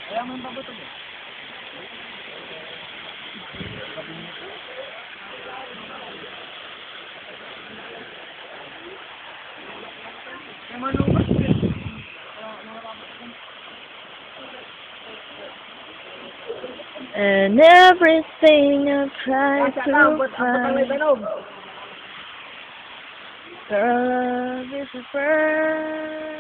Kaya mo yung pabutog eh. Kaya manubat eh. And everything I try to find, girl, love is a burn.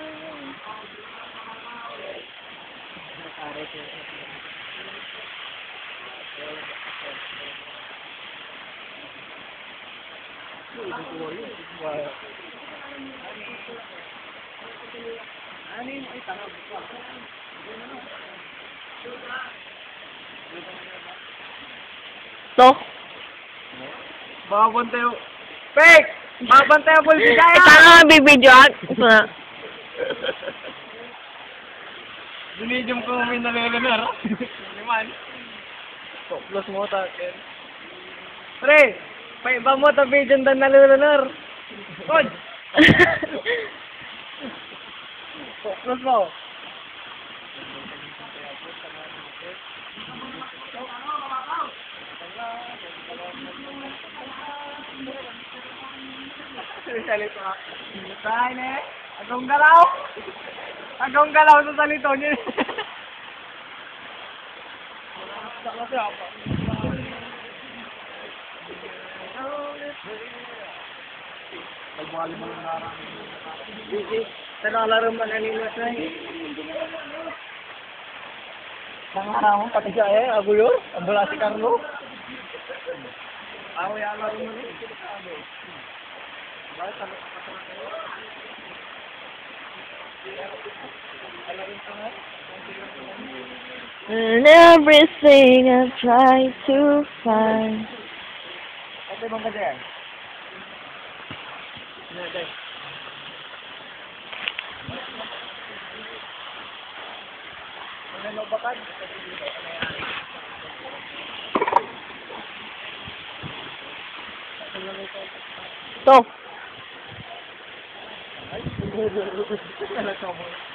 To? Babantay yung... Fake! Babantay yung pulsi kaya! Tanga, bibidyoan. Ito na. Binidyo ko may nalalanar. Liman. Plus mo takin. Pre! Paiba mo ta video na nalalanar. Kod! Plus mo. Salito ka. Tayo na eh. Agong galaw. Agong galaw sa salito niya. Saka siya pa. Nagwali mo ng larang. Tanalaro man animas na eh. Nangaraw mo pati siya eh. Agulo. Ambula si Carlo. Ako yung laro mo eh. And everything I try to find. Okay bang kasi yan? Ano bakad? To. Ay,